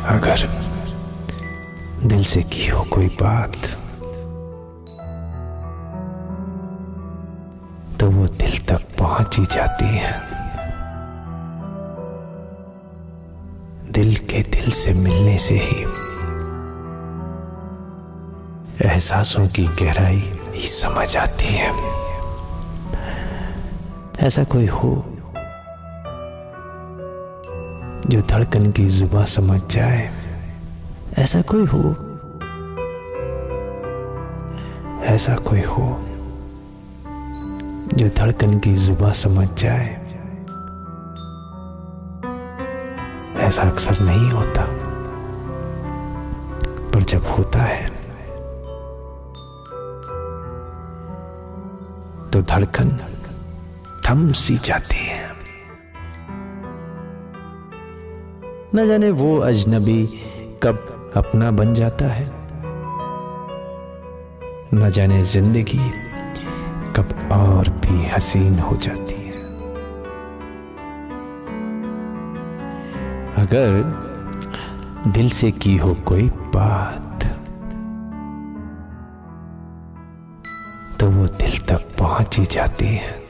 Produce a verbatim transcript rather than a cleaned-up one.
अगर दिल से की हो कोई बात तो वो दिल तक पहुंच ही जाती है। दिल के दिल से मिलने से ही एहसासों की गहराई ही समझ आती है। ऐसा कोई हो जो धड़कन की जुबान समझ जाए, ऐसा कोई हो, ऐसा कोई हो जो धड़कन की जुबान समझ जाए। ऐसा अक्सर नहीं होता, पर जब होता है तो धड़कन थम सी जाती है। न जाने वो अजनबी कब अपना बन जाता है, न जाने जिंदगी कब और भी हसीन हो जाती है। अगर दिल से की हो कोई बात तो वो दिल तक पहुंच ही जाती है।